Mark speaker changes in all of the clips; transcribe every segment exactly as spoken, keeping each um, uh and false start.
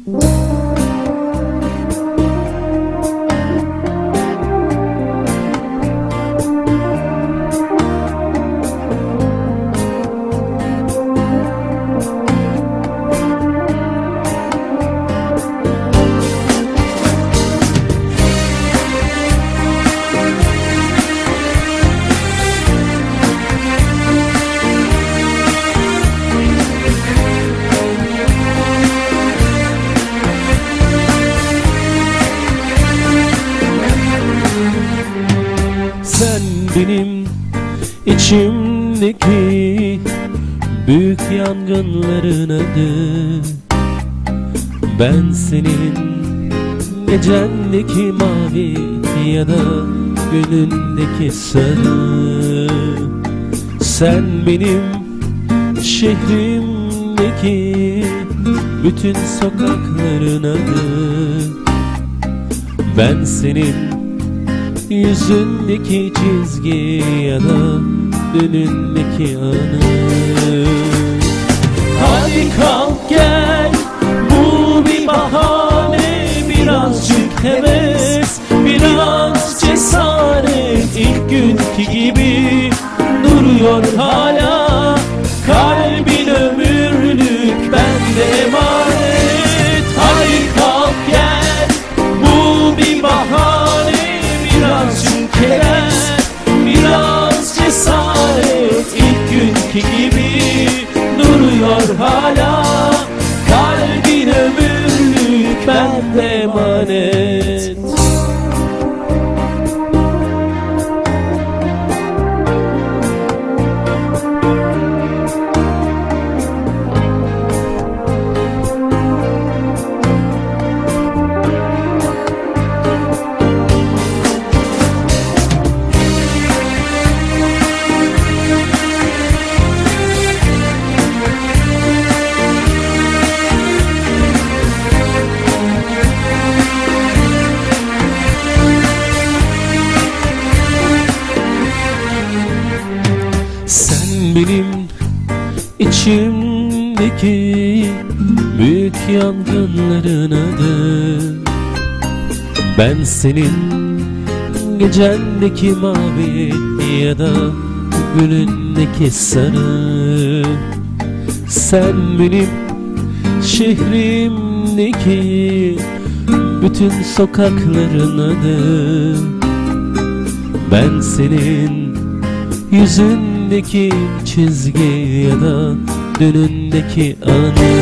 Speaker 1: Sen benim içimdeki büyük yangınların adı. Ben senin gecendeki mavi ya da günündeki sarı. Sen benim şehrimdeki bütün sokakların adı. Ben senin yüzündeki çizgi ya da önündeki anı. Hadi kalk gel, bu bir bahane, birazcık heves, biraz cesaret. İlk günkü gibi duruyor hala, kalbin ömürlük bende emanet. Hadi kalk gel, bu bir bahane, birazcık heves, biraz cesaret. İlk günkü gibi duruyor hala, kalbin ömürlük bende emanet. Sen benim içimdeki büyük yangınların adı. Ben senin gecendeki mavi ya da günündeki sarı. Sen benim şehrimdeki bütün sokakların adı. Ben senin yüzündeki çizgi ya da önündeki anı.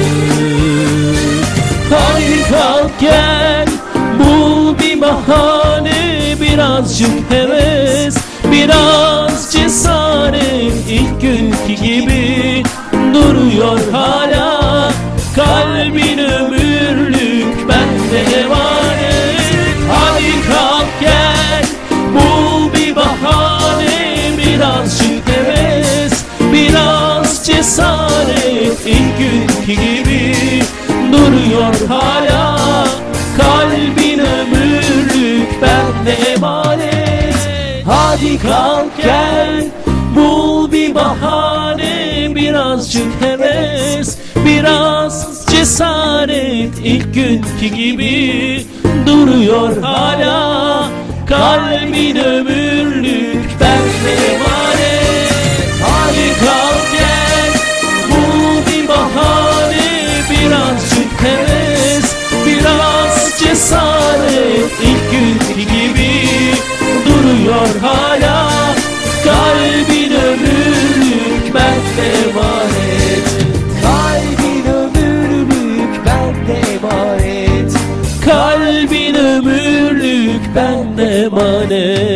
Speaker 1: Hadi kalk gel, bul bir bahane, birazcık heves, biraz cesaret. İlk günkü gibi duruyor hala, kalbin ömürlük bende emanet. Hadi kalk gel, bul bir bahane, birazcık heves, biraz cesaret. İlk günkü gibi duruyor hala, kalbin ömürlük bende emanet. Hadi kalk gel, bul bir bahane, birazcık heves, biraz cesaret. İlk günkü gibi duruyor hala, kalbin ömürlük bende emanet. Hadi kalk gel, bul bir bahane, birazcık heves, biraz cesaret. İlk günkü gibi duruyor hala, kalbin ömürlük bende emanet. Kalbin ömürlük bende emanet. Kalbin ömürlük bende emanet.